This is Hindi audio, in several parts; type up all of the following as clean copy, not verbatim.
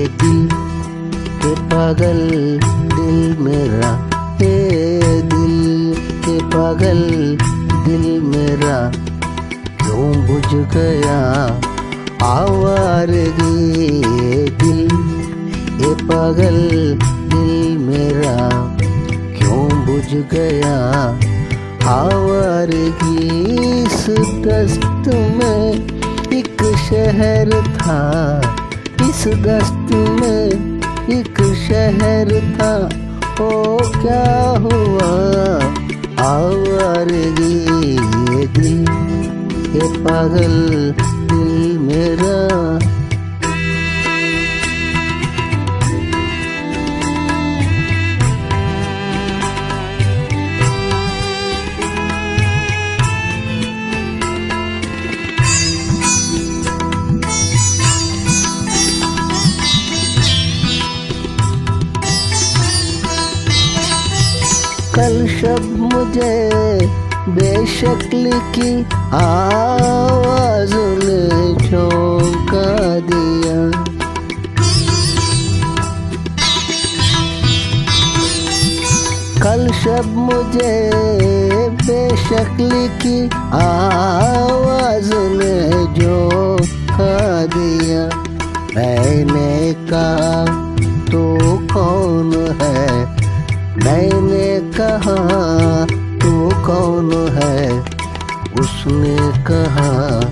दिल के पागल दिल मेरा, ये दिल के पागल दिल मेरा क्यों बुझ गया आवारगी। ये दिल ये पागल दिल मेरा क्यों बुझ गया आवारगी। इस दस्त में एक शहर था, इस दस्त में एक शहर था, ओ क्या हुआ आवारगी। ये दिल ये पागल दिल मेरा। कल शब मुझे बेशक्ल की आवाज ने चौंका दिया। कल शब मुझे बेशक्ल की आवाज ने चौंका दिया। मैंने कहा तू कौन है, मैंने कहा तू कौन है, उसने कहा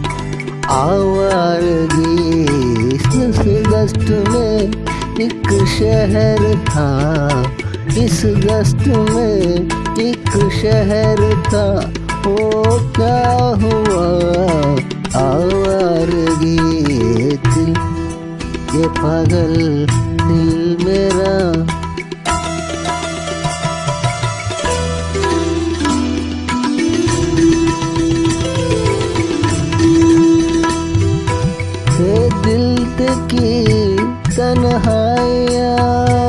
आवारगी। इस दस्त में एक शहर था, इस दस्त में एक शहर था, ओ क्या हुआ आवारगी। ये दिल ये पागल दिल मेरा। दिल की तन्हाइयाँ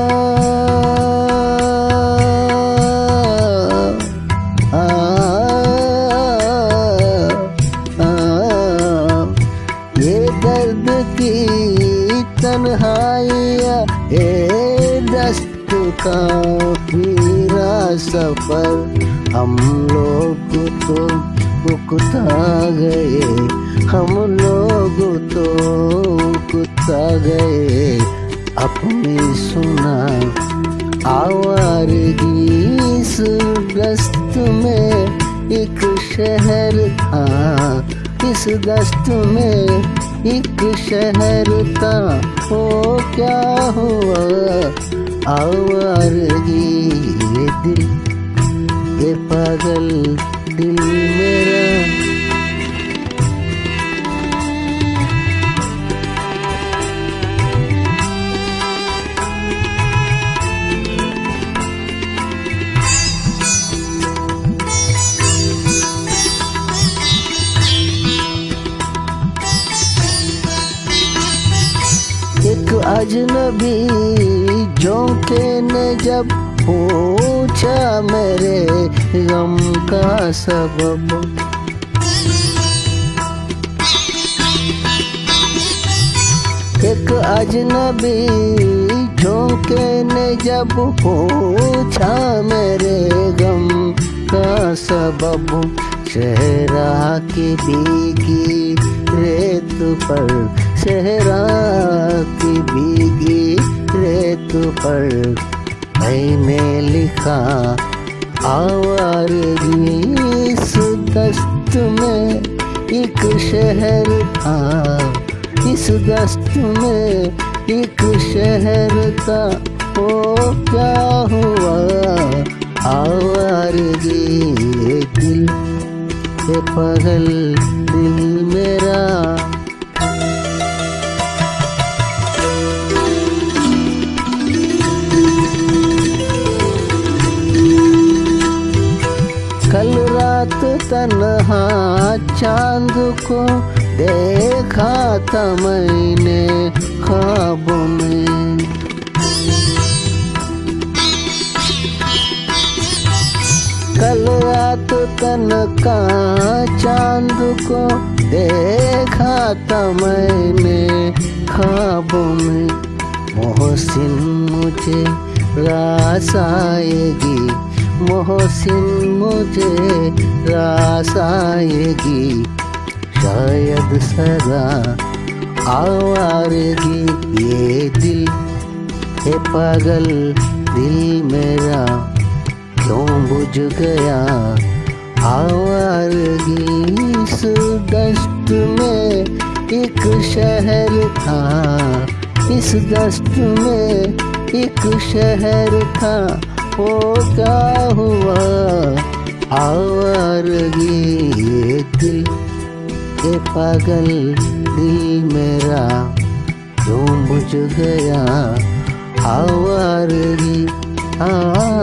ये दर्द की तन्हाइयाँ, ये दस्त का हीरा सफर। हम लोग तो उकता गए, हम लोग तो उकता गए अपनी सुना आवारगी। इस दस्त में एक शहर था, इस दस्त में एक शहर था, ओ क्या हुआ आवारगी। ये दिल ये पागल दिल मेरा। एक अजनबी झोंके ने जब पूछा मेरे गम का सबब। एक अजनबी झोंके ने जब पूछा मेरे गम का सबब। शहरा की भीगी रेत पर, शहरा की भीगी रेत पर मैंने लिखा आवारगी। इस दस्त में एक शहर था, इस दस्त में एक शहर था, ओ क्या हुआ आवारगी। ये दिल ये पागल दिल मेरा। कल रात तन्हा चांद को देखा था मैंने ख्वाबों में। कल रात तन्हा चांद को देखा था मैंने ख्वाबों में। मोहसिन मुझे रास आएगी, मोहसिन मुझे रास आएगी, शायद सदा आवारगी। ये दिल है पागल, दिल मेरा क्यों बुझ गया आवारगी। इस दस्त में एक शहर था, इस दस्त में एक शहर था, वो क्या हुआ आवारगी। ये दिल ये पागल दिल मेरा क्यों बुझ गया आवारगी।